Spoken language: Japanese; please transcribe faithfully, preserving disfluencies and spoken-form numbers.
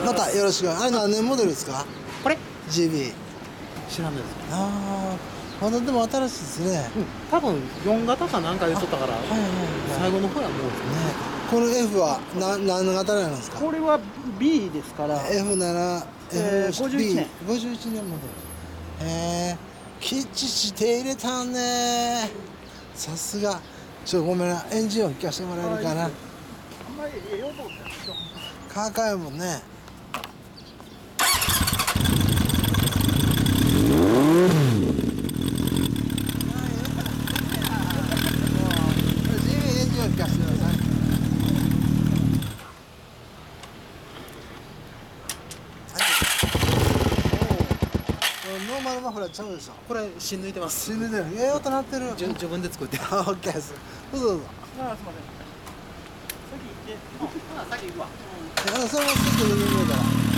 またよろしく。あれ何年モデルですか？ これジービー。 知らんです。 ああ、まだでも新しいですね。 うん、多分よん型かなんかで撮ったから、 はいはいはい。 最後の方はもうですね。 ね。この F は何何型なんですか？ これは ビー ですから、 エフなな、 えーエフごじゅういちねん。 ごじゅういちねんモデル。へえ、きっちし手入れたんね。さすが。ちょっとごめんな、エンジン音聞かせてもらえるかな。 あんまりええ音ですよ。 カーカーやもんね。ジービーエンジン音聞かせてください。ノーマルマフラーちゃうでしょ。 これ芯抜いてます。 死ぬでる。ええ音鳴ってる。 自自分で作って。 あ、オッケーです。どうぞどうぞ。 あ、すみません。先行って。あ、先行くわ。 あのそのままスッと入れるから。